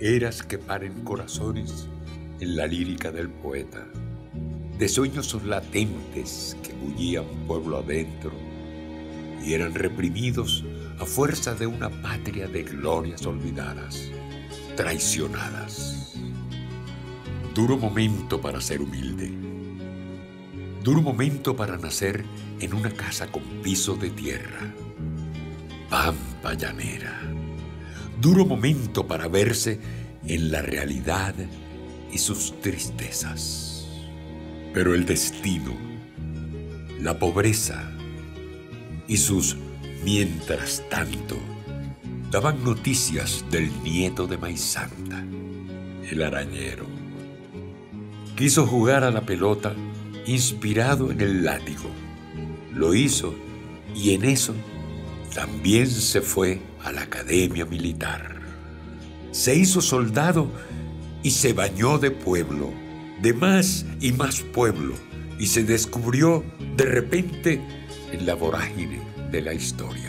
eras que paren corazones en la lírica del poeta, de sueños latentes que bullían pueblo adentro y eran reprimidos a fuerza de una patria de glorias olvidadas, traicionadas. Duro momento para ser humilde, duro momento para nacer en una casa con piso de tierra, pampa llanera. Duro momento para verse en la realidad y sus tristezas. Pero el destino, la pobreza y sus mientras tanto daban noticias del nieto de Maizanta, el arañero. Quiso jugar a la pelota inspirado en el látigo. Lo hizo y en eso también se fue a la academia militar. Se hizo soldado y se bañó de pueblo, de más y más pueblo, y se descubrió de repente en la vorágine de la historia.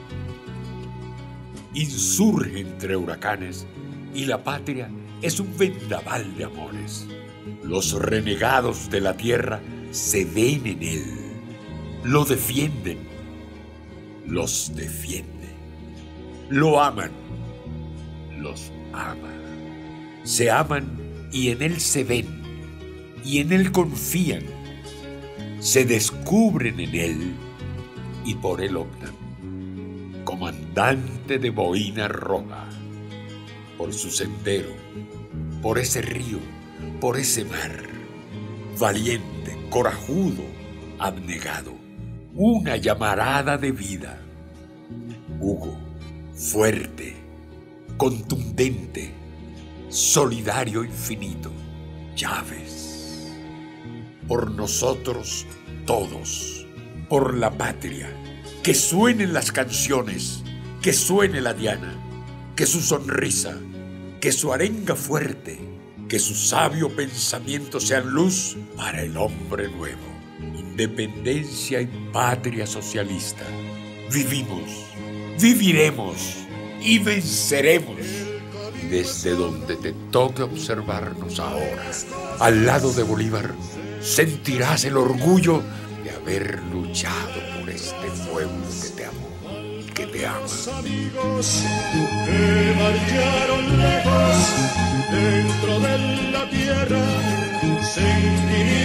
Insurge entre huracanes y la patria es un vendaval de amores. Los renegados de la tierra se ven en él, lo defienden, los defiende, lo aman, los ama. Se aman y en él se ven, y en él confían, se descubren en él y por él optan. Comandante de boina roja, por su sendero, por ese río, por ese mar, valiente, corajudo, abnegado, una llamarada de vida. Hugo, fuerte, contundente, solidario, infinito. Chávez, por nosotros todos, por la patria, que suenen las canciones, que suene la diana, que su sonrisa, que su arenga fuerte, que su sabio pensamiento sean luz para el hombre nuevo. Independencia y patria socialista. Vivimos, viviremos y venceremos. Desde donde te toque observarnos ahora, al lado de Bolívar, sentirás el orgullo de haber luchado por este pueblo que te amó y que te ama. Los amigos que marcharon lejos dentro de la tierra, sentirían